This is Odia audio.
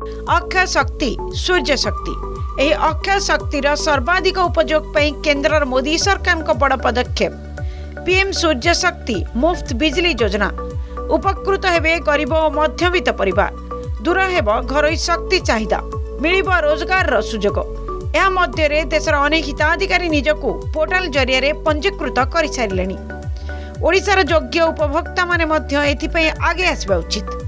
अक्षय शक्ति सूर्य शक्ति ଏହି ଅକ୍ଷୟ ଶକ୍ତିର ସର୍ବାଧିକ ଉପଯୋଗ ପାଇଁ କେନ୍ଦ୍ରର ମୋଦି ସରକାରଙ୍କ ବଡ଼ ପଦକ୍ଷେପ ପିଏମ୍ ସୂର୍ଯ୍ୟ ଶକ୍ତି ମୁଫ୍ତ ବିଜଲି ଯୋଜନା ଉପକୃତ ହେବେ ଗରିବ ଓ ମଧ୍ୟବିତ୍ତ ପରିବାର ଦୂର ହେବ ଘରୋଇ ଶକ୍ତି ଚାହିଦା ମିଳିବ ରୋଜଗାରର ସୁଯୋଗ ଏହା ମଧ୍ୟରେ ଦେଶର ଅନେକ ହିତାଧିକାରୀ ନିଜକୁ ପୋର୍ଟାଲ ଜରିଆରେ ପଞ୍ଜୀକୃତ କରିସାରିଲେଣି ଓଡ଼ିଶାର ଯୋଗ୍ୟ ଉପଭୋକ୍ତାମାନେ ମଧ୍ୟ ଏଥିପାଇଁ ଆଗେଇ ଆସିବା ଉଚିତ।